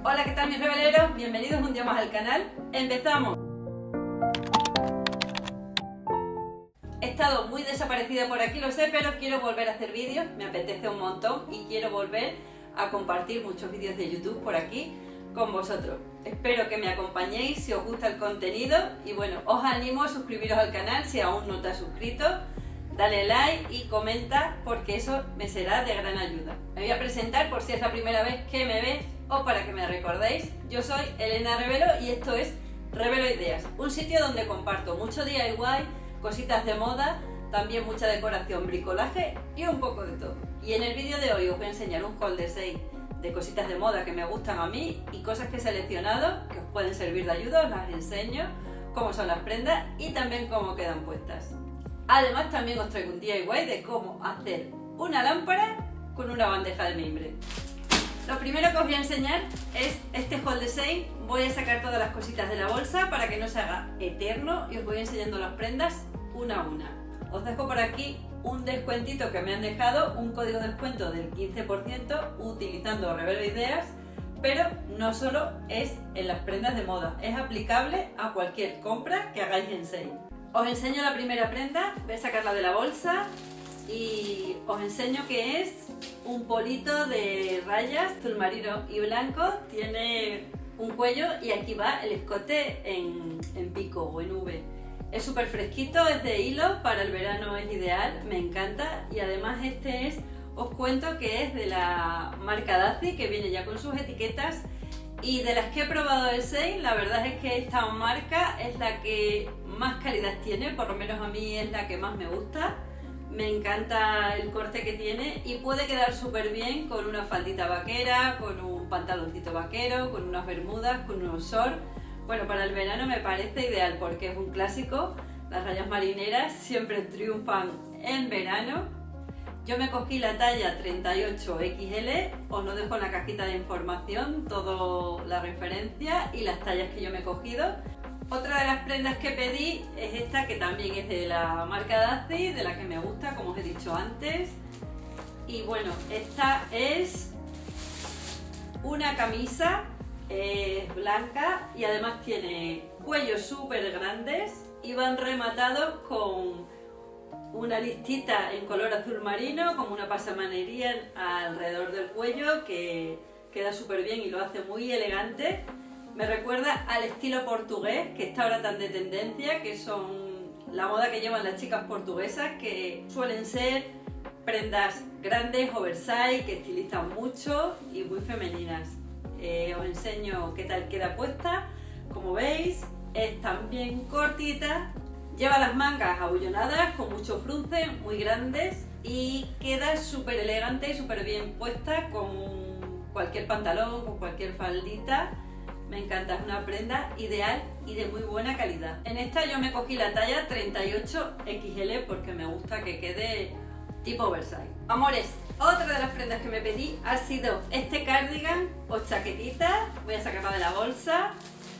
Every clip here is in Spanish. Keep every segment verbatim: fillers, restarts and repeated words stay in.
Hola, ¿qué tal mis rebeleros? Bienvenidos un día más al canal. ¡Empezamos! He estado muy desaparecida por aquí, lo sé, pero quiero volver a hacer vídeos, me apetece un montón y quiero volver a compartir muchos vídeos de YouTube por aquí con vosotros. Espero que me acompañéis si os gusta el contenido y bueno, os animo a suscribiros al canal si aún no te has suscrito. Dale like y comenta porque eso me será de gran ayuda. Me voy a presentar por si es la primera vez que me ves o para que me recordéis. Yo soy Elena Rebelo y esto es Rebelo Ideas, un sitio donde comparto mucho D I Y, cositas de moda, también mucha decoración, bricolaje y un poco de todo. Y en el vídeo de hoy os voy a enseñar un haul de seis de cositas de moda que me gustan a mí y cosas que he seleccionado que os pueden servir de ayuda, os las enseño, cómo son las prendas y también cómo quedan puestas. Además también os traigo un D I Y de cómo hacer una lámpara con una bandeja de mimbre. Lo primero que os voy a enseñar es este haul de seis. Voy a sacar todas las cositas de la bolsa para que no se haga eterno y os voy enseñando las prendas una a una. Os dejo por aquí un descuentito que me han dejado, un código de descuento del quince por ciento utilizando Rebelo Ideas, pero no solo es en las prendas de moda, es aplicable a cualquier compra que hagáis en seis. Os enseño la primera prenda, voy a sacarla de la bolsa y os enseño que es un polito de rayas azul marino y blanco, tiene un cuello y aquí va el escote en, en pico o en V. Es súper fresquito, es de hilo, para el verano es ideal, me encanta y además este es, os cuento que es de la marca Daci, que viene ya con sus etiquetas. Y de las que he probado el seis, la verdad es que esta marca es la que más calidad tiene, por lo menos a mí es la que más me gusta. Me encanta el corte que tiene y puede quedar súper bien con una faldita vaquera, con un pantaloncito vaquero, con unas bermudas, con unos shorts. Bueno, para el verano me parece ideal porque es un clásico. Las rayas marineras siempre triunfan en verano. Yo me cogí la talla treinta y ocho equis ele, os lo dejo en la cajita de información, toda la referencia y las tallas que yo me he cogido. Otra de las prendas que pedí es esta, que también es de la marca Daci, de la que me gusta, como os he dicho antes. Y bueno, esta es una camisa, es blanca y además tiene cuellos súper grandes y van rematados con una listita en color azul marino, como una pasamanería alrededor del cuello que queda súper bien y lo hace muy elegante. Me recuerda al estilo portugués, que está ahora tan de tendencia, que son la moda que llevan las chicas portuguesas, que suelen ser prendas grandes, oversize, que estilizan mucho y muy femeninas. Eh, os enseño qué tal queda puesta. Como veis, es también cortita. Lleva las mangas abullonadas con mucho frunce, muy grandes y queda súper elegante y súper bien puesta con cualquier pantalón, con cualquier faldita. Me encanta, es una prenda ideal y de muy buena calidad. En esta yo me cogí la talla treinta y ocho equis ele porque me gusta que quede tipo oversize. Amores, otra de las prendas que me pedí ha sido este cardigan o chaquetita. Voy a sacarla de la bolsa.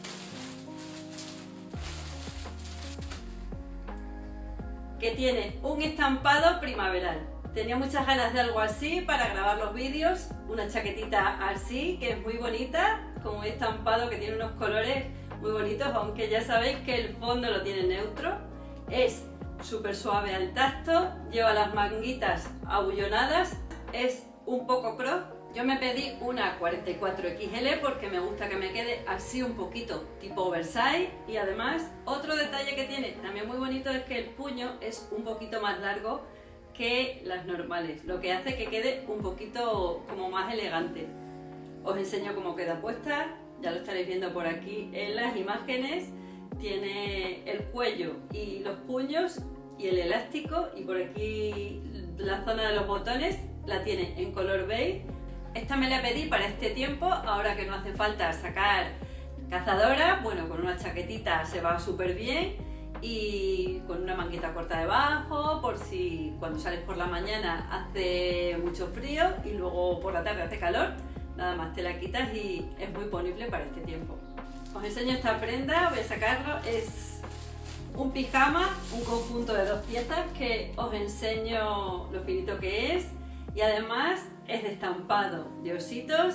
Que tiene un estampado primaveral. Tenía muchas ganas de algo así para grabar los vídeos, una chaquetita así que es muy bonita, con un estampado que tiene unos colores muy bonitos, aunque ya sabéis que el fondo lo tiene neutro. Es súper suave al tacto, lleva las manguitas abullonadas, es un poco cross. Yo me pedí una cuarenta y cuatro equis ele porque me gusta que me quede así un poquito tipo oversize y además otro detalle que tiene también muy bonito es que el puño es un poquito más largo que las normales, lo que hace que quede un poquito como más elegante. Os enseño cómo queda puesta, ya lo estaréis viendo por aquí en las imágenes. Tiene el cuello y los puños y el elástico y por aquí la zona de los botones la tiene en color beige. Esta me la pedí para este tiempo, ahora que no hace falta sacar cazadora, bueno, con una chaquetita se va súper bien y con una manguita corta debajo, por si cuando sales por la mañana hace mucho frío y luego por la tarde hace calor, nada más te la quitas y es muy ponible para este tiempo. Os enseño esta prenda, voy a sacarlo, es un pijama, un conjunto de dos piezas que os enseño lo finito que es y además es de estampado de ositos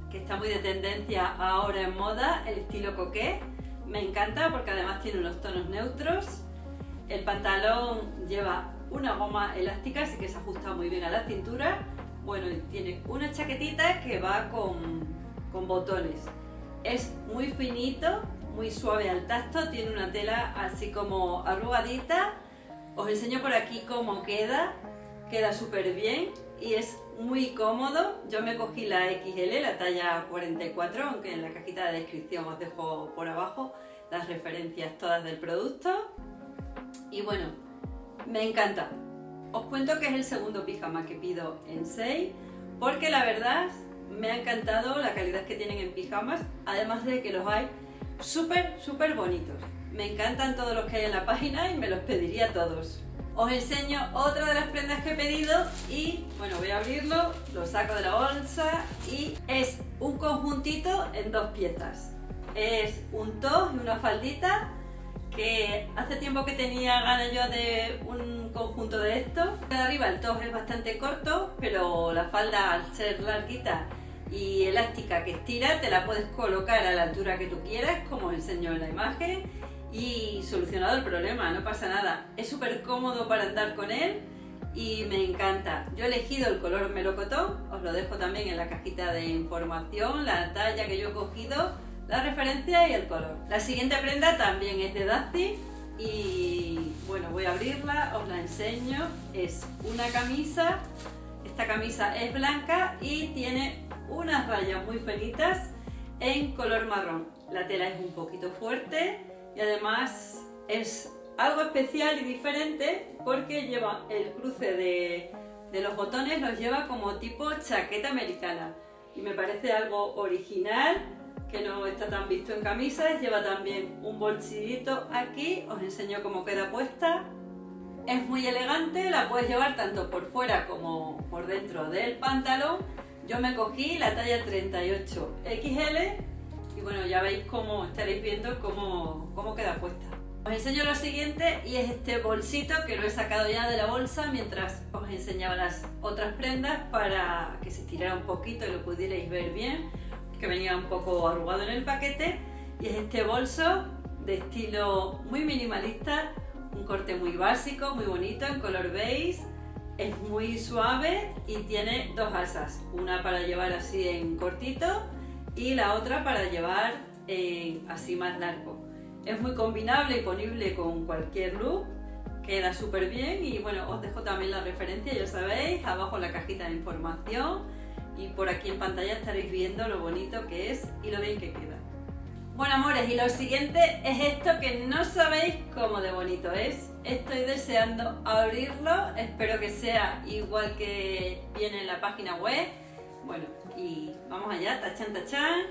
que está muy de tendencia ahora en moda, el estilo coquet. Me encanta porque además tiene unos tonos neutros. El pantalón lleva una goma elástica, así que se ajusta muy bien a la cintura. Bueno, y tiene una chaquetita que va con, con botones. Es muy finito, muy suave al tacto, tiene una tela así como arrugadita. Os enseño por aquí cómo queda, queda súper bien y es muy cómodo. Yo me cogí la equis ele, la talla cuarenta y cuatro, aunque en la cajita de descripción os dejo por abajo las referencias todas del producto. Y bueno, me encanta. Os cuento que es el segundo pijama que pido en Sale, porque la verdad me ha encantado la calidad que tienen en pijamas, además de que los hay súper, súper bonitos. Me encantan todos los que hay en la página y me los pediría todos. Os enseño otra de las prendas que he pedido y bueno, voy a abrirlo, lo saco de la bolsa y es un conjuntito en dos piezas. Es un top y una faldita que hace tiempo que tenía ganas yo de un conjunto de estos. De arriba el top es bastante corto, pero la falda al ser larguita y elástica que estira, te la puedes colocar a la altura que tú quieras, como os enseño en la imagen, y solucionado el problema, no pasa nada. Es súper cómodo para andar con él y me encanta. Yo he elegido el color melocotón, os lo dejo también en la cajita de información, la talla que yo he cogido, la referencia y el color. La siguiente prenda también es de Daci y bueno, voy a abrirla, os la enseño. Es una camisa, esta camisa es blanca y tiene unas rayas muy finitas en color marrón. La tela es un poquito fuerte y además es algo especial y diferente porque lleva el cruce de, de los botones, los lleva como tipo chaqueta americana y me parece algo original que no está tan visto en camisas. Lleva también un bolsillito aquí, os enseño cómo queda puesta. Es muy elegante, la puedes llevar tanto por fuera como por dentro del pantalón. Yo me cogí la talla treinta y ocho equis ele y bueno, ya veis cómo estaréis viendo cómo, cómo queda puesta. Os enseño lo siguiente y es este bolsito que lo he sacado ya de la bolsa mientras os enseñaba las otras prendas para que se estirara un poquito y lo pudierais ver bien, que venía un poco arrugado en el paquete. Y es este bolso de estilo muy minimalista, un corte muy básico, muy bonito, en color beige. Es muy suave y tiene dos asas, una para llevar así en cortito y la otra para llevar eh, así más largo. Es muy combinable y ponible con cualquier look, queda súper bien y bueno, os dejo también la referencia, ya sabéis, abajo en la cajita de información y por aquí en pantalla estaréis viendo lo bonito que es y lo bien que queda. Bueno, amores, y lo siguiente es esto que no sabéis cómo de bonito es. Estoy deseando abrirlo, espero que sea igual que viene en la página web. Bueno, y vamos allá, tachan, tachan.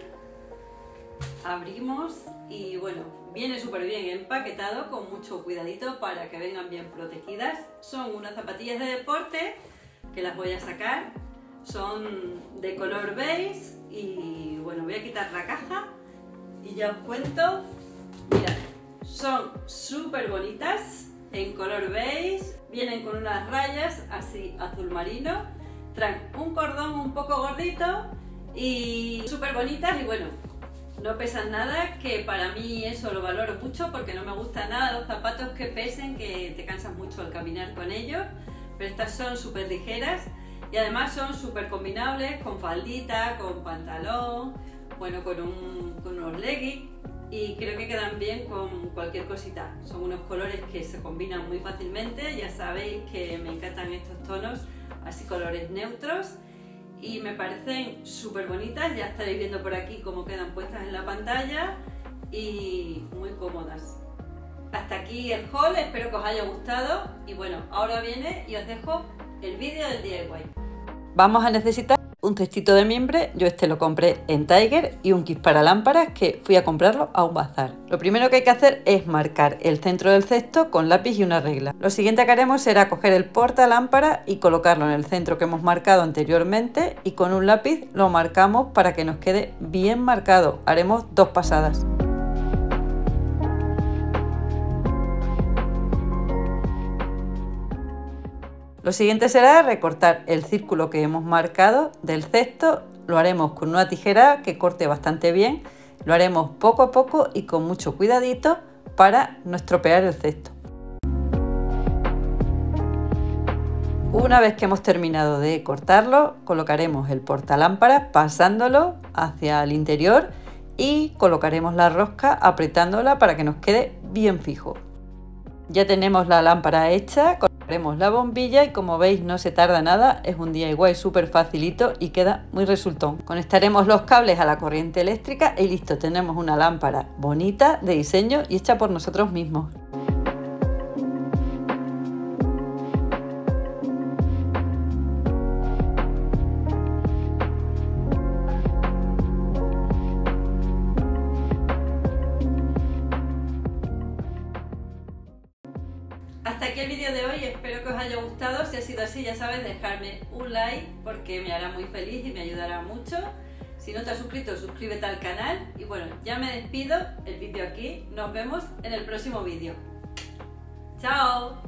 Abrimos y bueno, viene súper bien empaquetado, con mucho cuidadito para que vengan bien protegidas. Son unas zapatillas de deporte que las voy a sacar. Son de color beige y bueno, voy a quitar la caja y ya os cuento. Mirad, son súper bonitas en color beige, vienen con unas rayas así azul marino, traen un cordón un poco gordito y súper bonitas y bueno, no pesan nada, que para mí eso lo valoro mucho porque no me gustan nada los zapatos que pesen, que te cansas mucho al caminar con ellos, pero estas son súper ligeras y además son súper combinables con faldita, con pantalón, bueno, con, un, con unos leggings y creo que quedan bien con cualquier cosita. Son unos colores que se combinan muy fácilmente, ya sabéis que me encantan estos tonos, así colores neutros y me parecen súper bonitas. Ya estaréis viendo por aquí cómo quedan puestas en la pantalla y muy cómodas. Hasta aquí el haul, espero que os haya gustado y bueno, ahora viene y os dejo el vídeo del D I Y. Vamos a necesitar un cestito de mimbre, yo este lo compré en Tiger, y un kit para lámparas que fui a comprarlo a un bazar. Lo primero que hay que hacer es marcar el centro del cesto con lápiz y una regla. Lo siguiente que haremos será coger el porta lámpara y colocarlo en el centro que hemos marcado anteriormente y con un lápiz lo marcamos para que nos quede bien marcado. Haremos dos pasadas. Lo siguiente será recortar el círculo que hemos marcado del cesto lo haremos con una tijera que corte bastante bien. Lo haremos poco a poco y con mucho cuidadito para no estropear el cesto. Una vez que hemos terminado de cortarlo, colocaremos el portalámparas pasándolo hacia el interior y colocaremos la rosca apretándola para que nos quede bien fijo. Ya tenemos la lámpara hecha, colocaremos la bombilla y como veis no se tarda nada, es un D I Y súper facilito y queda muy resultón. Conectaremos los cables a la corriente eléctrica y listo, tenemos una lámpara bonita de diseño y hecha por nosotros mismos. Hasta aquí el vídeo de hoy, espero que os haya gustado. Si ha sido así, ya sabes, dejarme un like porque me hará muy feliz y me ayudará mucho. Si no te has suscrito, suscríbete al canal. Y bueno, ya me despido, el vídeo aquí. Nos vemos en el próximo vídeo. ¡Chao!